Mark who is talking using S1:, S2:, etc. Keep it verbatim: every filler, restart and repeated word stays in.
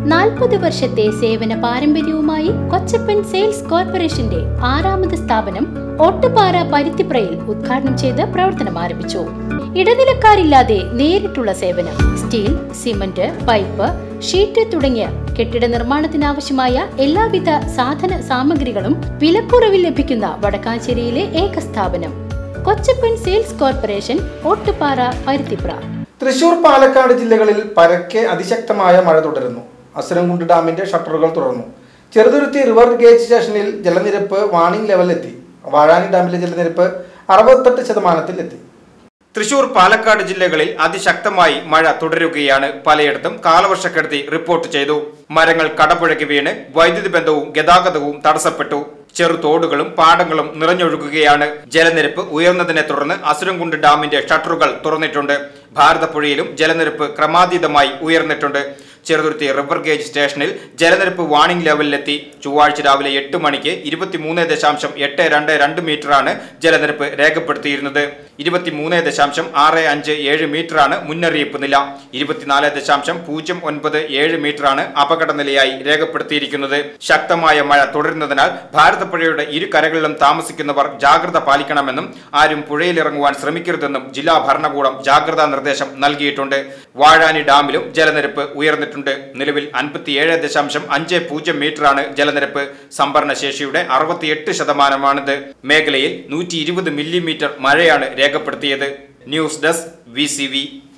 S1: നാൽപ്പത് വർഷത്തെ സേവന പാരമ്പര്യവുമായി കൊച്ചപ്പൻ സെയിൽസ് കോർപ്പറേഷന്റെ ആറാമത് സ്ഥാപനം ഒട്ടുപാറ പരുത്തിപ്രയിൽ ഉദ്ഘാടനം ചെയ്ത് പ്രവർത്തനം ആരംഭിച്ചു. ഇടനിലക്കാരില്ലാതെ നേരിട്ടുള്ള സേവനം. സ്റ്റീൽ, സിമന്റ്, പൈപ്പ്, ഷീറ്റ് തുടങ്ങിയ കെട്ടിട നിർമ്മാണത്തിനാവശ്യമായ എല്ലാവിധ സാധന സാമഗ്രികളും വിലക്കുറവിൽ ലഭിക്കുന്ന വടക്കാഞ്ചേരിയിലെ ഏക സ്ഥാപനം കൊച്ചപ്പൻ സെയിൽസ് കോർപ്പറേഷൻ, ഒട്ടുപാറ, പരുത്തിപ്ര.
S2: തൃശൂർ, പാലക്കാട് ജില്ലകളിൽ പരക്കെ അതിശക്തമായ മഴ തുടരുന്നു. അസുരൻകുണ്ട് ഡാമിന്റെ ഷട്ടറുകൾ തുറന്നു. ചെറുതുരുത്തി റിവർ ഗേജ് സ്റ്റേഷനിൽ ജലനിരപ്പ് വാണിംഗ് ലെവലിലെത്തി. വാഴാനി ഡാമിലെ ജലനിരപ്പ് അറുപത്തെട്ട് ശതമാനത്തിൽ എത്തി.
S3: തൃശൂർ, പാലക്കാട് ജില്ലകളിൽ അതിശക്തമായി മഴ തുടരുകയാണ്. പലയിടത്തും കാലവർഷക്കെടുതി റിപ്പോർട്ട് ചെയ്തു. മരങ്ങൾ കടപുഴകി വീണ് വൈദ്യുതി ബന്ധവും ഗതാഗതവും തടസ്സപ്പെട്ടു. ചെറുതോടുകളും പാടങ്ങളും നിറഞ്ഞൊഴുകുകയാണ്. ജലനിരപ്പ് ഉയർന്നതിനെ തുടർന്ന് അസുരൻകുണ്ട് ഡാമിന്റെ ഷട്ടറുകൾ തുറന്നിട്ടുണ്ട്. ഭാരതപ്പുഴയിലും ജലനിരപ്പ് ക്രമാതീതമായി ഉയർന്നിട്ടുണ്ട്. ചെറുതുരുത്തി റിവർ ഗേജ് സ്റ്റേഷനിൽ ജലനിരപ്പ് വാണിംഗ് ലെവലിലെത്തി. ചൊവ്വാഴ്ച രാവിലെ എട്ട് മണിക്ക് ഇരുപത്തിമൂന്ന് ദശാംശം എട്ട് രണ്ട് രണ്ട് മീറ്ററാണ് ജലനിരപ്പ് രേഖപ്പെടുത്തിയിരുന്നത്. ഇരുപത്തിമൂന്ന് ദശാംശം ആറ് അഞ്ച് ഏഴ് മീറ്ററാണ് മുന്നറിയിപ്പ് നില. ഇരുപത്തിനാല് ദശാംശം പൂജ്യം ഒൻപത് ഏഴ് മീറ്ററാണ് അപകട നിലയായി രേഖപ്പെടുത്തിയിരിക്കുന്നത്. ശക്തമായ മഴ തുടരുന്നതിനാൽ ഭാരതപ്പുഴയുടെ ഇരു കരകളിലും താമസിക്കുന്നവർ ജാഗ്രത പാലിക്കണമെന്നും ആരും പുഴയിലിറങ്ങുവാൻ ശ്രമിക്കരുതെന്നും ജില്ലാ ഭരണകൂടം ജാഗ്രതാ നിർദ്ദേശം നൽകിയിട്ടുണ്ട്. വാഴാനി ഡാമിലും ജലനിരപ്പ് ഉയർന്നിട്ടുണ്ട്. നിലവിൽ അൻപത്തിയേഴ് ദശാംശം അഞ്ച് പൂജ്യം മീറ്ററാണ് ജലനിരപ്പ്. സംഭരണശേഷിയുടെ അറുപത്തിയെട്ട് ശതമാനമാണിത്. മേഖലയിൽ നൂറ്റി ഇരുപത് മില്ലിമീറ്റർ മഴയാണ് രേഖപ്പെടുത്തിയത്. News desk, V C V.